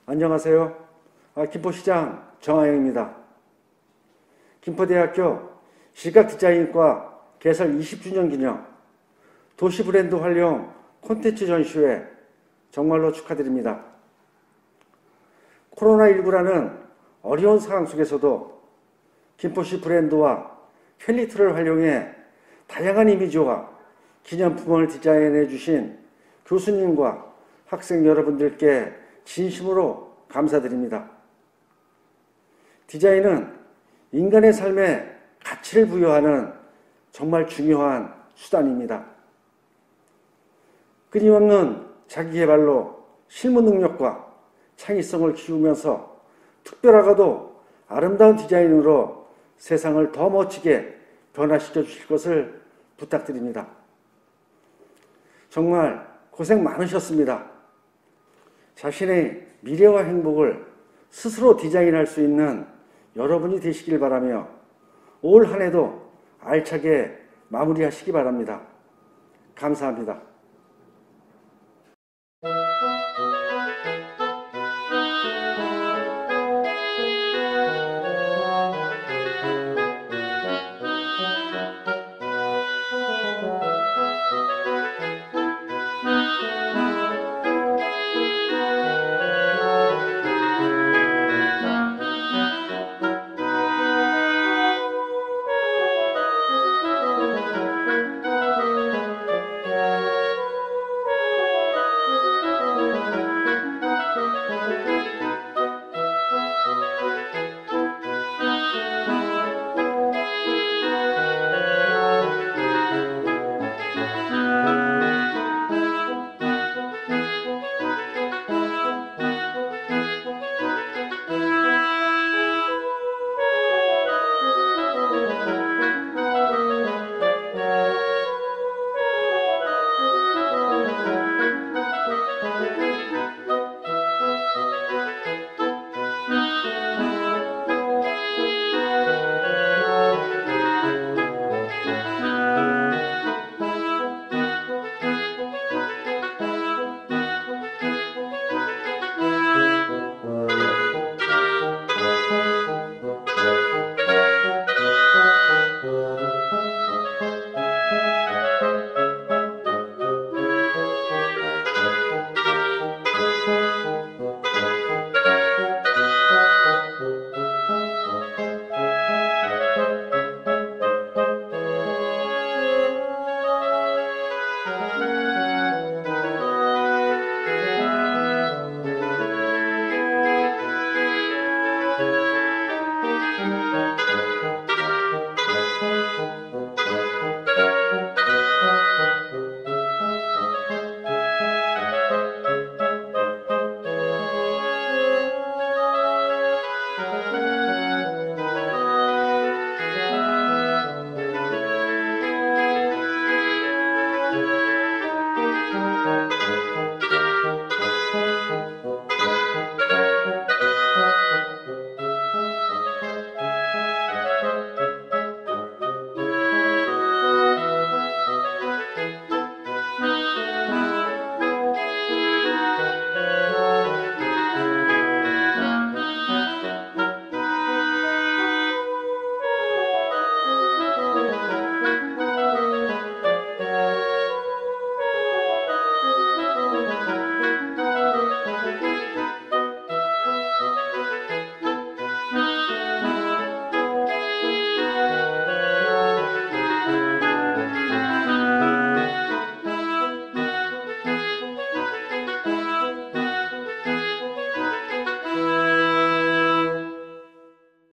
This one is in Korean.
안녕하세요. 김포시장 정하영입니다. 김포대학교 시각디자인과 개설 20주년 기념 도시브랜드 활용 콘텐츠 전시회 정말로 축하드립니다. 코로나19라는 어려운 상황 속에서도 김포시 브랜드와 퀄리티를 활용해 다양한 이미지와 기념품을 디자인해 주신 교수님과 학생 여러분들께 진심으로 감사드립니다. 디자인은 인간의 삶에 가치를 부여하는 정말 중요한 수단입니다. 끊임없는 자기개발로 실무 능력과 창의성을 키우면서 특별하고도 아름다운 디자인으로 세상을 더 멋지게 변화시켜 주실 것을 부탁드립니다. 정말 고생 많으셨습니다. 자신의 미래와 행복을 스스로 디자인할 수 있는 여러분이 되시길 바라며 올 한 해도 알차게 마무리하시기 바랍니다. 감사합니다.